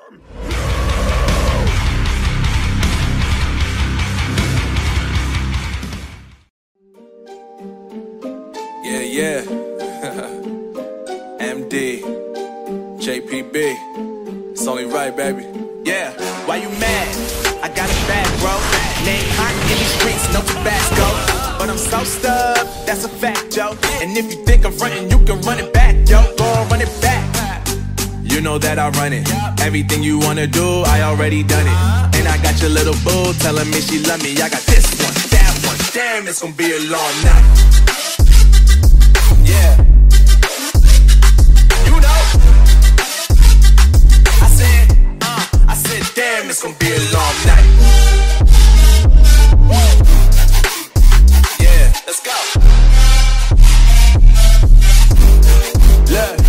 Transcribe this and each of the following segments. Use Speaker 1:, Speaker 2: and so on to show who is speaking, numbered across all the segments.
Speaker 1: Yeah. MD, JPB, it's only right, baby.
Speaker 2: Yeah, why you mad? I got it bad, bro. Name hot in these streets, no Tabasco. But I'm so stubbed, that's a fact, yo. And if you think I'm frontin', you can run it back, yo. Go on, run it back.
Speaker 1: You know that I run it. Everything you wanna do, I already done it. And I got your little boo telling me she love me. I got this one, that one. Damn, it's gonna be a long night. Yeah. You know. I said, damn, it's gonna be a long night. Yeah, let's go. Look.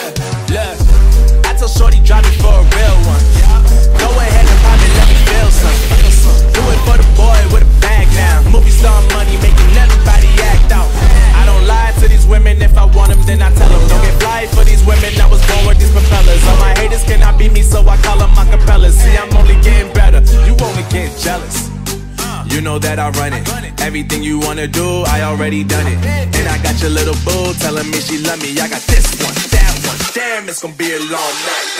Speaker 1: I told Shorty drop me for a real one. Go ahead and pop it, let me feel some. Do it for the boy with a bag now. Movie star money making everybody act out. I don't lie to these women, if I want them then I tell them. Don't get fly for these women, I was born with these propellers. All my haters cannot beat me, so I call them acapellas. See, I'm only getting better, you only getting jealous. You know that I run it. Everything you wanna do, I already done it. And I got your little boo telling me she love me. I got this one, that one. Damn, it's gonna be a long night.